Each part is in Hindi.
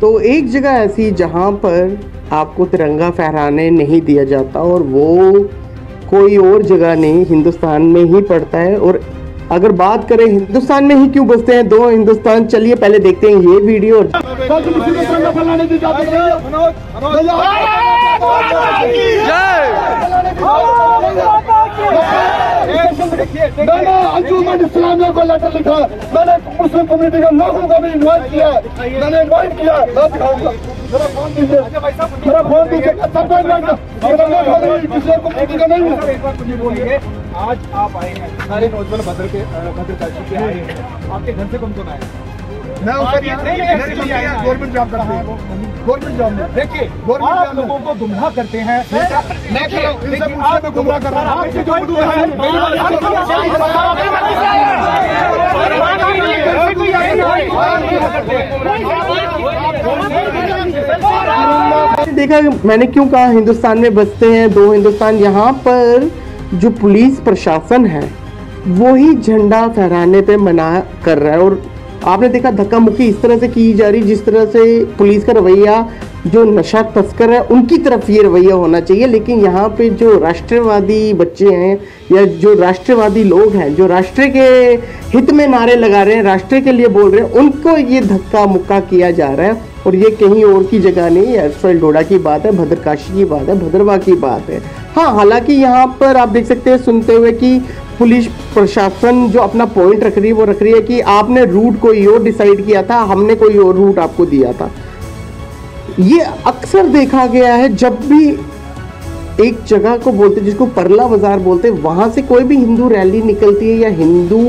तो एक जगह ऐसी जहाँ पर आपको तिरंगा फहराने नहीं दिया जाता और वो कोई और जगह नहीं हिंदुस्तान में ही पड़ता है। और अगर बात करें हिंदुस्तान में ही क्यों बसते हैं दो हिंदुस्तान, चलिए पहले देखते हैं ये वीडियो। मैंने अंजुमन इस्लामिया को लेटर लिखा, मैंने मुस्लिम कम्युनिटी के लोगों को भी इन्वाइट किया, मैंने इन्वाइट किया। मैं दिखाऊंगा, मेरा फोन दीजिए, मेरा फोन दीजिए। सबको इन्वाइट किसी कम्युनिटी का नहीं है। आज आप आए हैं, सारे नौजवान भद्रकाशी के आए हैं, आपके घर से कौन कौन आए? मैं गवर्नमेंट जॉब करता हूँ, गवर्नमेंट जॉब में। देखिए आप लोगों को गुमराह करते हैं। मैं गुमराह कर रहा हूँ। देखा मैंने क्यों कहा हिंदुस्तान में बसते हैं दो हिंदुस्तान। यहाँ पर जो पुलिस प्रशासन है वो ही झंडा फहराने पे मना कर रहा है और आपने देखा धक्का मुक्की इस तरह से की जा रही जिस तरह से पुलिस का रवैया जो नशा तस्कर है उनकी तरफ ये रवैया होना चाहिए। लेकिन यहाँ पे जो राष्ट्रवादी बच्चे हैं या जो राष्ट्रवादी लोग हैं जो राष्ट्र के हित में नारे लगा रहे हैं, राष्ट्र के लिए बोल रहे हैं, उनको ये धक्का मुक्का किया जा रहा है। और ये कहीं और की जगह नहीं है, एसवाइल डोडा की बात है, भद्रकाशी की बात है, भद्रवाह की बात है। हाँ, हालांकि यहाँ पर आप देख सकते हैं सुनते हुए कि पुलिस प्रशासन जो अपना पॉइंट रख रही है वो रख रही है कि आपने रूट कोई और डिसाइड किया था, हमने कोई और रूट आपको दिया था। ये अक्सर देखा गया है जब भी एक जगह को बोलते जिसको परला बाजार बोलते वहां से कोई भी हिंदू रैली निकलती है या हिंदू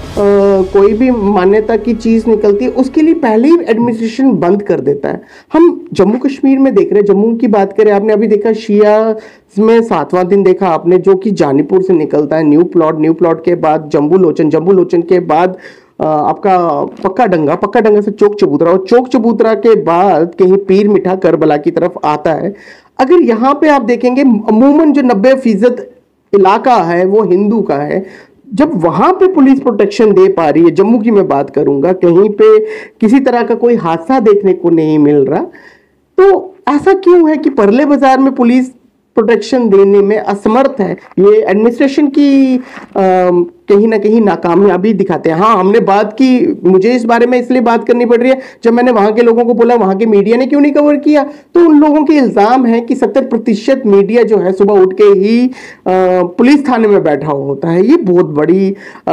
कोई भी मान्यता की चीज निकलती है उसके लिए पहले ही एडमिनिस्ट्रेशन बंद कर देता है। हम जम्मू कश्मीर में देख रहे हैं, जम्मू की बात करें, आपने अभी देखा शिया में 7वां दिन देखा आपने जो कि जानीपुर से निकलता है, न्यू प्लॉट के बाद जम्बू लोचन के बाद आपका पक्का डंगा से चौक चबूतरा और चौक चबूतरा के बाद कहीं पीर मिठा करबला की तरफ आता है। अगर यहाँ पे आप देखेंगे अमूमन जो 90% इलाका है वो हिंदू का है। जब वहां पे पुलिस प्रोटेक्शन दे पा रही है, जम्मू की मैं बात करूंगा, कहीं पे किसी तरह का कोई हादसा देखने को नहीं मिल रहा, तो ऐसा क्यों है कि परले बाजार में पुलिस प्रोटेक्शन देने में असमर्थ है? ये एडमिनिस्ट्रेशन की कहीं ना कहीं नाकामयाबी दिखाते हैं। हाँ, हमने बात की, मुझे इस बारे में इसलिए बात करनी पड़ रही है जब मैंने वहां के लोगों को बोला वहां के मीडिया ने क्यों नहीं कवर किया, तो उन लोगों के इल्जाम है कि 70% मीडिया जो है सुबह उठ के ही पुलिस थाने में बैठा होता है। ये बहुत बड़ी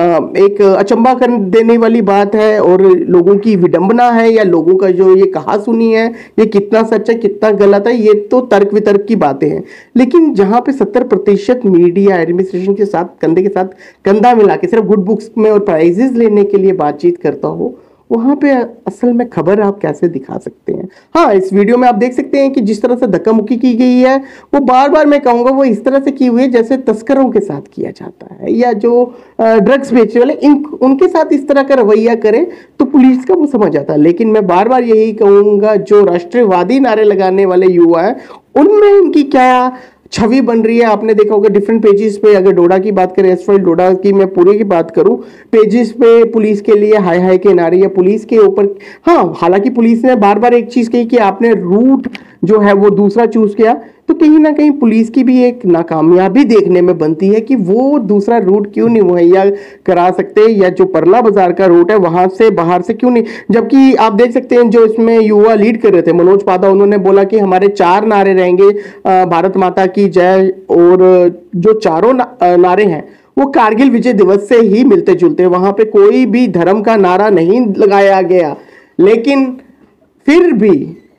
एक अचंभा कर देने वाली बात है और लोगों की विडंबना है या लोगों का जो ये कहा सुनी है ये कितना सच है कितना गलत है, ये तो तर्क वितर्क की बातें हैं। लेकिन जहां पे 70% मीडिया एडमिनिस्ट्रेशन के साथ कंधे के साथ कंधा मिला के सिर्फ गुड बुक्स में और प्राइजेस लेने के लिए बातचीत करता हो, वहां पे असल में खबर आप कैसे दिखा सकते हैं? हाँ, इस वीडियो में आप देख सकते हैं कि जिस तरह से धक्का मुक्की की गई है वो बार बार मैं कहूंगा वो इस तरह से की हुई है जैसे तस्करों के साथ किया जाता है या जो ड्रग्स बेचने वाले उनके साथ इस तरह का रवैया करें तो पुलिस का वो समझ आता है। लेकिन मैं बार बार यही कहूंगा जो राष्ट्रवादी नारे लगाने वाले युवा है उनमें इनकी क्या छवि बन रही है। आपने देखा होगा डिफरेंट पेजेस पे, अगर डोडा की बात करें, एसवाइल डोडा की मैं पूरे की बात करूं, पेजेस पे पुलिस के लिए हाय हाय के नारे या पुलिस के ऊपर। हाँ, हालांकि पुलिस ने बार बार एक चीज कही कि आपने रूट जो है वो दूसरा चूज किया, तो कहीं ना कहीं पुलिस की भी एक नाकामयाबी देखने में बनती है कि वो दूसरा रूट क्यों नहीं मुहैया करा सकते या जो परला बाजार का रूट है वहां से बाहर से क्यों नहीं। जबकि आप देख सकते हैं जो इसमें युवा लीड कर रहे थे मनोज पादा, उन्होंने बोला कि हमारे 4 नारे रहेंगे, भारत माता की जय, और जो चारों नारे हैं वो कारगिल विजय दिवस से ही मिलते जुलते, वहां पे कोई भी धर्म का नारा नहीं लगाया गया। लेकिन फिर भी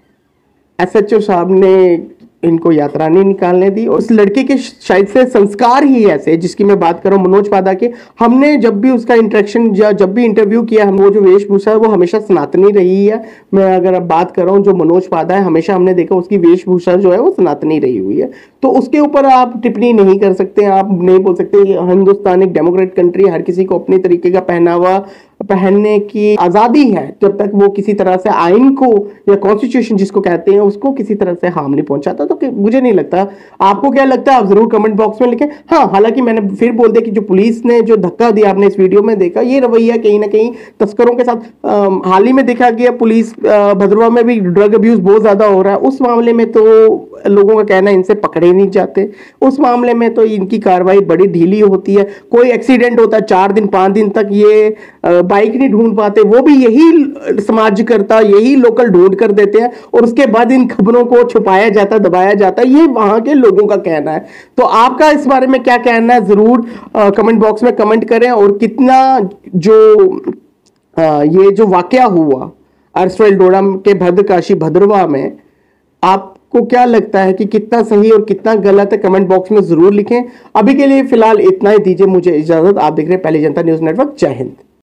एसएचओ साहब ने इनको यात्रा नहीं निकालने दी। और उस लड़के के शायद से संस्कार ही ऐसे, जिसकी मैं बात कर रहा हूँ मनोज पादा के, हमने जब भी उसका इंटरेक्शन या जब भी इंटरव्यू किया, हम वो जो वेशभूषा है वो हमेशा सनातनी रही है। मैं अगर अब बात कर रहा हूँ जो मनोज पादा है, हमेशा हमने देखा उसकी वेशभूषा जो है वो सनातनी रही हुई है, तो उसके ऊपर आप टिप्पणी नहीं कर सकते। आप नहीं बोल सकते हिंदुस्तान एक डेमोक्रेट कंट्री है, हर किसी को अपने तरीके का पहनावा पहनने की आजादी है, जब तक वो किसी तरह से आइन को या कॉन्स्टिट्यूशन जिसको कहते हैं उसको किसी तरह से हार्म नहीं पहुंचाता। तो मुझे नहीं लगता। आपको क्या लगता है आप जरूर कमेंट बॉक्स में लिखें। हाँ, हालांकि मैंने फिर बोल दिया कि जो पुलिस ने जो धक्का दिया आपने इस वीडियो में देखा, ये रवैया कहीं ना कहीं तस्करों के साथ हाल ही में देखा गया। पुलिस भद्रवाह में भी ड्रग अब्यूज बहुत ज्यादा हो रहा है, उस मामले में तो लोगों का कहना है इनसे पकड़े नहीं जाते, उस मामले में तो इनकी कार्रवाई बड़ी ढीली होती है। कोई एक्सीडेंट होता है 4 दिन 5 दिन तक ये बाइक नहीं ढूंढ पाते, वो भी यही समाजकर्ता यही लोकल ढूंढ कर देते हैं और उसके बाद इन खबरों को छुपाया जाता है, दबाया जाता है। ये वहां के लोगों का कहना है। तो आपका इस बारे में क्या कहना है जरूर कमेंट बॉक्स में कमेंट करें। और कितना ये जो वाकया हुआ अर्सराइल डोडा के भद्रकाशी भद्रवाह में, आपको क्या लगता है कि कितना सही और कितना गलत है, कमेंट बॉक्स में जरूर लिखें। अभी के लिए फिलहाल इतना ही, दीजिए मुझे इजाजत। आप देख रहे हैं पहली जनता न्यूज नेटवर्क। जय हिंद।